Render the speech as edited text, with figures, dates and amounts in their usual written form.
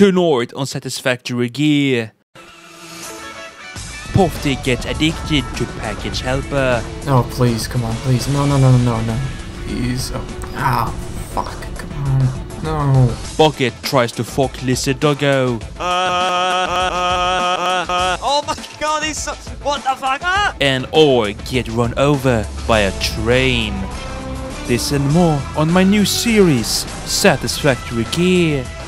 Tonight on Satisfactory gear. Pofty gets addicted to package helper. Oh, please, come on, please. No. Please. Oh, fuck. Come on. No. Bucket tries to fuck Lizard Doggo. Oh my god, he's so... What the fuck? And I get run over by a train. This and more on my new series, Satisfactory Gear.